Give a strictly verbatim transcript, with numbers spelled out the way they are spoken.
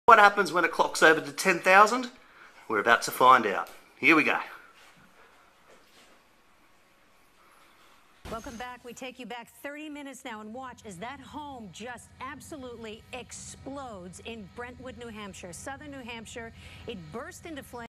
What happens when it clocks over to ten thousand? We're about to find out. Here we go. Welcome back. We take you back thirty minutes now and watch as that home just absolutely explodes in Brentwood, New Hampshire, southern New Hampshire. It burst into flames.